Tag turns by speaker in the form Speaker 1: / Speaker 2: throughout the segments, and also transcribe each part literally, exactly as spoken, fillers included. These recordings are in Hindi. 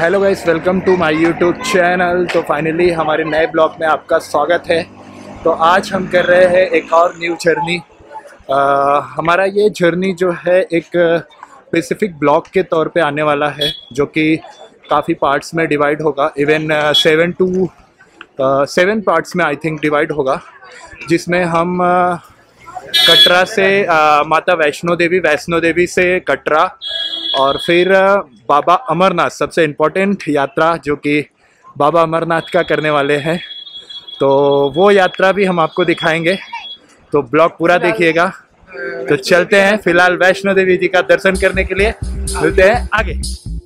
Speaker 1: Hello guys, welcome to my YouTube channel. तो फाइनली हमारे नए ब्लॉग में आपका स्वागत है। तो आज हम कर रहे हैं एक और न्यू जर्नी। हमारा ये जर्नी जो है एक स्पेसिफिक ब्लॉग के तौर पे आने वाला है, जो कि काफ़ी पार्ट्स में डिवाइड होगा। Even seven two seven parts में आई थिंक डिवाइड होगा, जिसमें हम uh, कटरा से uh, माता वैष्णो देवी वैष्णो देवी से कटरा और फिर बाबा अमरनाथ, सबसे इम्पोर्टेंट यात्रा जो कि बाबा अमरनाथ का करने वाले हैं, तो वो यात्रा भी हम आपको दिखाएंगे। तो ब्लॉग पूरा देखिएगा। तो चलते हैं फिलहाल वैष्णो देवी जी का दर्शन करने के लिए, मिलते हैं आगे।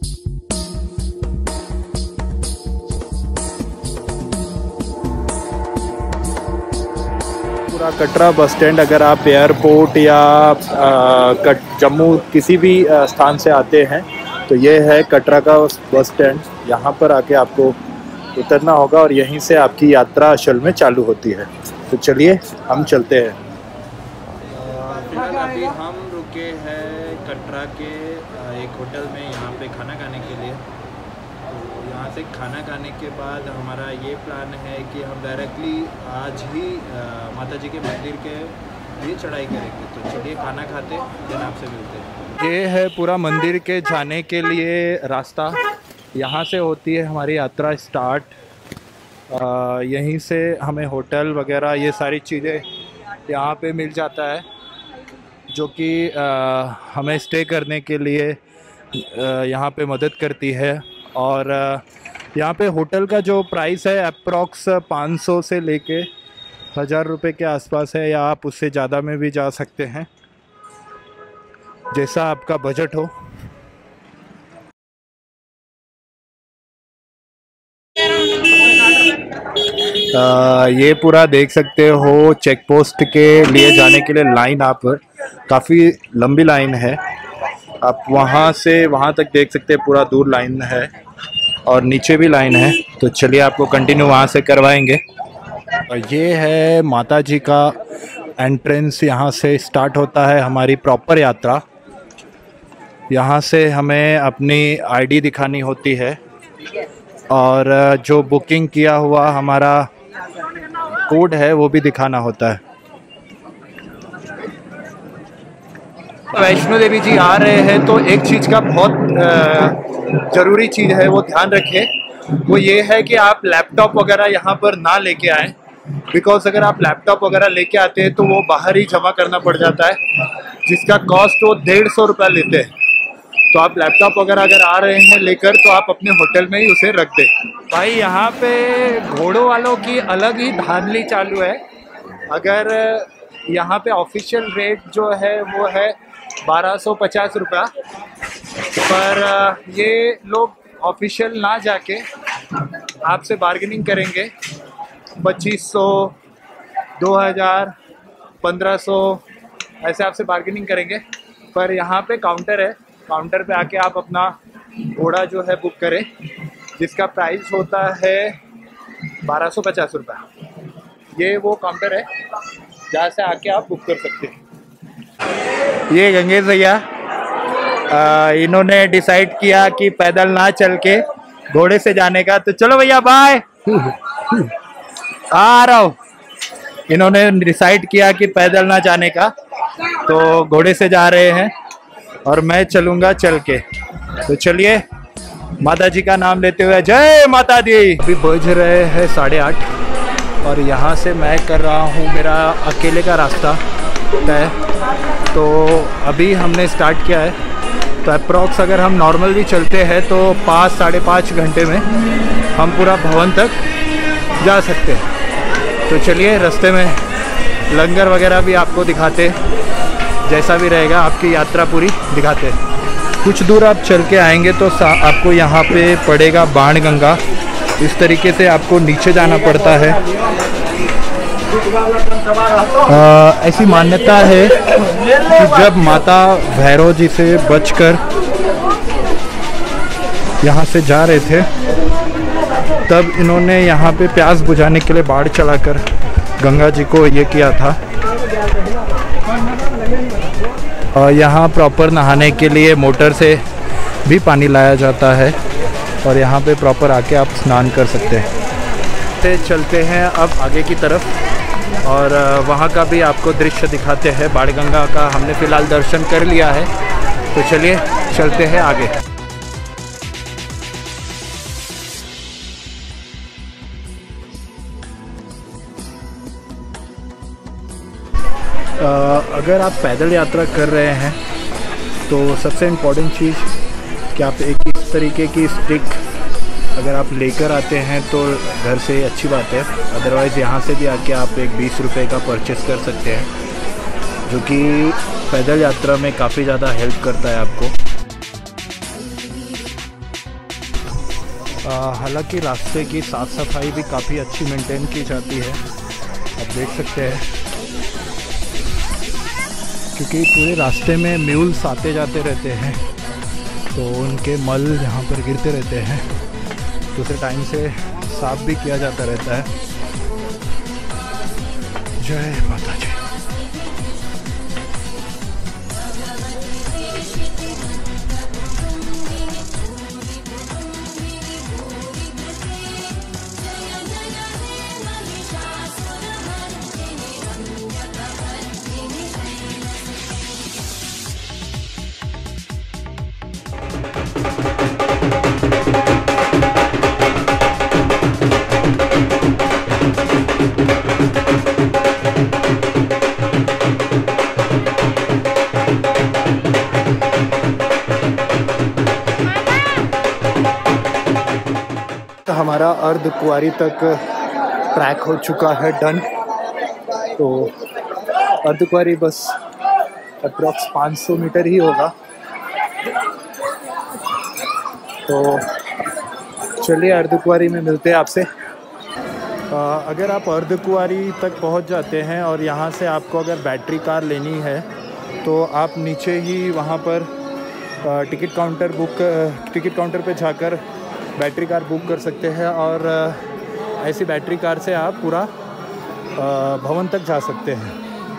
Speaker 1: पूरा कटरा बस स्टैंड, अगर आप एयरपोर्ट या कट जम्मू किसी भी स्थान से आते हैं तो ये है कटरा का बस स्टैंड। यहाँ पर आके आपको उतरना होगा और यहीं से आपकी यात्रा असल में चालू होती है। तो चलिए हम चलते हैं।
Speaker 2: फिलहाल अभी हम रुके हैं कटरा के एक होटल में, यहाँ पे खाना खाने के लिए। तो यहाँ से खाना खाने के बाद हमारा ये प्लान है कि हम डायरेक्टली आज ही माता जी के मंदिर के लिए चढ़ाई करेंगे। तो चलिए खाना खाते देन आपसे मिलते हैं।
Speaker 1: ये है पूरा मंदिर के जाने के लिए रास्ता। यहाँ से होती है हमारी यात्रा स्टार्ट। आ, यहीं से हमें होटल वगैरह ये सारी चीज़ें यहाँ पे मिल जाता है, जो कि हमें स्टे करने के लिए आ, यहाँ पे मदद करती है। और आ, यहाँ पे होटल का जो प्राइस है अप्रॉक्स पाँच सौ से लेके हज़ार रुपये के आसपास है, या आप उससे ज़्यादा में भी जा सकते हैं, जैसा आपका बजट हो। आ, ये पूरा देख सकते हो चेक पोस्ट के लिए जाने के लिए लाइन, आप काफ़ी लंबी लाइन है। आप वहाँ से वहाँ तक देख सकते हैं, पूरा दूर लाइन है और नीचे भी लाइन है। तो चलिए आपको कंटिन्यू वहाँ से करवाएंगे। और ये है माता जी का एंट्रेंस, यहाँ से स्टार्ट होता है हमारी प्रॉपर यात्रा। यहाँ से हमें अपनी आईडी दिखानी होती है और जो बुकिंग किया हुआ हमारा कोड है वो भी दिखाना होता है। वैष्णो देवी जी आ रहे हैं तो एक चीज़ का बहुत ज़रूरी चीज़ है, वो ध्यान रखें। वो ये है कि आप लैपटॉप वगैरह यहाँ पर ना लेके आएँ, बिकॉज अगर आप लैपटॉप वगैरह लेके आते हैं तो वो बाहर ही जमा करना पड़ जाता है, जिसका कॉस्ट वो डेढ़ सौ रुपया लेते हैं। तो आप लैपटॉप वगैरह अगर आ रहे हैं लेकर तो आप अपने होटल में ही उसे रख दें। भाई यहाँ पे घोड़ों वालों की अलग ही धांधली चालू है। अगर यहाँ पे ऑफिशियल रेट जो है वो है बारह सौ पचास रुपया, पर ये लोग ऑफिशियल ना जाके आपसे बार्गेनिंग करेंगे पच्चीस सौ, दो हज़ार, पंद्रह सौ ऐसे आपसे बार्गेनिंग करेंगे। पर यहाँ पे काउंटर है, काउंटर पे आके आप अपना घोड़ा जो है बुक करें, जिसका प्राइस होता है बारह सौ पचास रुपया। ये वो काउंटर है जहाँ से आके आप बुक कर सकते हैं। ये गंगेश भैया इन्होंने डिसाइड किया कि पैदल ना चल के घोड़े से जाने का। तो चलो भैया बाय, आ रहा हूँ। इन्होंने डिसाइड किया कि पैदल ना जाने का, तो घोड़े से जा रहे हैं और मैं चलूँगा चल के। तो चलिए माता जी का नाम लेते हुए जय माता दी। अभी बज रहे हैं साढ़े आठ और यहाँ से मैं कर रहा हूँ मेरा अकेले का रास्ता तय। तो अभी हमने स्टार्ट किया है, तो अप्रॉक्स अगर हम नॉर्मल भी चलते हैं तो पाँच साढ़े पाँच घंटे में हम पूरा भवन तक जा सकते हैं। तो चलिए रास्ते में लंगर वगैरह भी आपको दिखाते, जैसा भी रहेगा आपकी यात्रा पूरी दिखाते। कुछ दूर आप चल के आएंगे तो आपको यहाँ पे पड़ेगा बाण गंगा। इस तरीके से आपको नीचे जाना पड़ता है। आ, ऐसी मान्यता है कि जब माता भैरव जी से बचकर यहाँ से जा रहे थे, तब इन्होंने यहाँ पे प्यास बुझाने के लिए बाढ़ चलाकर गंगा जी को ये किया था। और यहाँ प्रॉपर नहाने के लिए मोटर से भी पानी लाया जाता है। और यहाँ पे प्रॉपर आके आप स्नान कर सकते हैं। तो चलते हैं अब आगे की तरफ और वहाँ का भी आपको दृश्य दिखाते हैं। बाणगंगा का हमने फ़िलहाल दर्शन कर लिया है, तो चलिए चलते हैं आगे। अगर आप पैदल यात्रा कर रहे हैं तो सबसे इम्पोर्टेंट चीज़ कि आप एक इस तरीके की स्टिक अगर आप लेकर आते हैं तो घर से अच्छी बात है। अदरवाइज़ यहाँ से भी आके आप एक बीस रुपए का परचेस कर सकते हैं, जो कि पैदल यात्रा में काफ़ी ज़्यादा हेल्प करता है आपको। हालांकि रास्ते की साफ़ सफाई भी काफ़ी अच्छी मेंटेन की जाती है, आप देख सकते हैं, क्योंकि पूरे रास्ते में म्यूल्स आते जाते रहते हैं तो उनके मल यहाँ पर गिरते रहते हैं, तो उसे टाइम से साफ भी किया जाता रहता है। जय माता जी। हमारा अर्धकुंवारी तक ट्रैक हो चुका है डन। तो अर्धकुंवारी बस अप्रॉक्स पाँच सौ मीटर ही होगा। तो चलिए अर्धकुंवारी में मिलते हैं आपसे। अगर आप अर्धकुंवारी तक पहुंच जाते हैं और यहाँ से आपको अगर बैटरी कार लेनी है तो आप नीचे ही वहाँ पर ticket counter book ticket counter पे जाकर बैटरी कार बुक कर सकते हैं और ऐसी बैटरी कार से आप पूरा भवन तक जा सकते हैं।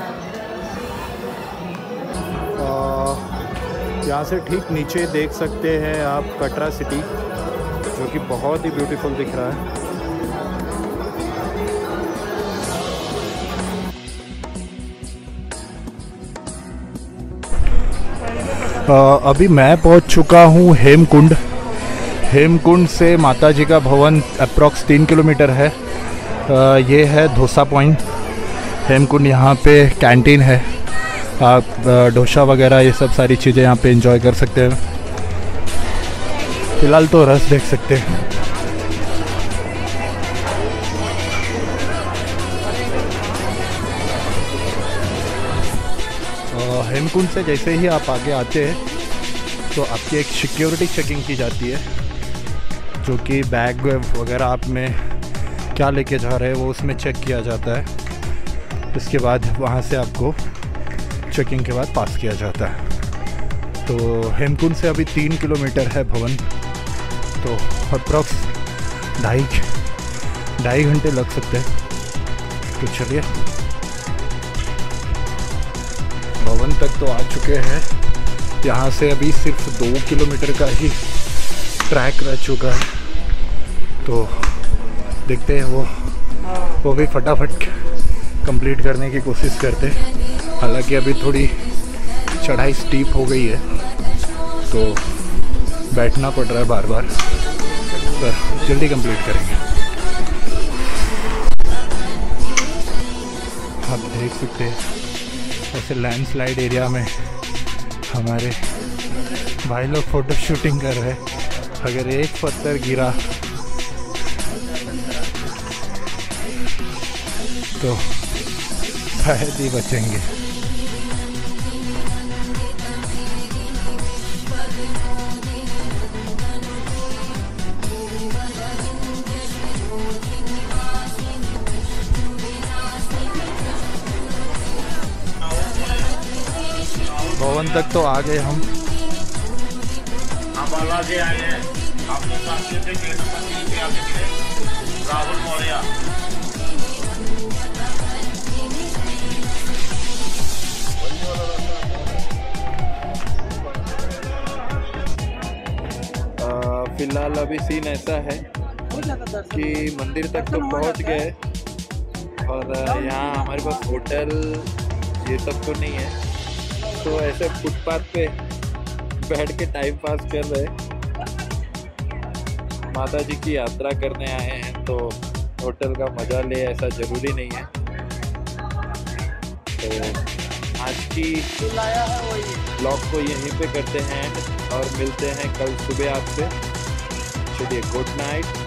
Speaker 1: यहाँ से ठीक नीचे देख सकते हैं आप कटरा सिटी, जो कि बहुत ही ब्यूटीफुल दिख रहा है। आ, अभी मैं पहुँच चुका हूँ हेमकुंड। हेमकुंड से माता जी का भवन अप्रॉक्स तीन किलोमीटर है। आ, ये है डोसा पॉइंट हेमकुंड। यहाँ पे कैंटीन है, आप डोसा वगैरह ये सब सारी चीज़ें यहाँ पे एंजॉय कर सकते हैं। फ़िलहाल तो रस देख सकते हैं। हेमकुंड से जैसे ही आप आगे आते हैं तो आपकी एक सिक्योरिटी चेकिंग की जाती है, जो कि बैग वगैरह आप में क्या लेके जा रहे हैं वो उसमें चेक किया जाता है। इसके बाद वहाँ से आपको चेकिंग के बाद पास किया जाता है। तो हेमकुंड से अभी तीन किलोमीटर है भवन, तो अप्रॉक्स ढाई ढाई घंटे लग सकते हैं। तो चलिए भवन तक तो आ चुके हैं। यहाँ से अभी सिर्फ दो किलोमीटर का ही ट्रैक रह चुका है, तो देखते हैं वो वो भी फटाफट कंप्लीट करने की कोशिश करते हैं। हालांकि अभी थोड़ी चढ़ाई स्टीप हो गई है तो बैठना पड़ रहा है बार बार, पर जल्दी कंप्लीट करेंगे। आप देख सकते हैं ऐसे लैंडस्लाइड एरिया में हमारे भाई लोग फ़ोटो शूटिंग कर रहे हैं। अगर एक पत्थर गिरा तो शायद ही बचेंगे। भवन तक तो आ गए हम।
Speaker 3: बालाजी आए हैं, आपके साथ गेट नंबर तीन पे आगे गिरे राहुल मौर्य।
Speaker 2: फ़िलहाल अभी सीन ऐसा है कि मंदिर तक तो पहुंच गए और यहाँ हमारे पास होटल ये सब तो नहीं है, तो ऐसे फुटपाथ पे बैठ के टाइम पास कर रहे। माता जी की यात्रा करने आए हैं तो होटल का मजा ले ऐसा ज़रूरी नहीं है। तो आज की ब्लॉग को यहीं पे करते हैं और मिलते हैं कल सुबह आपसे। चलिए, गुड नाइट।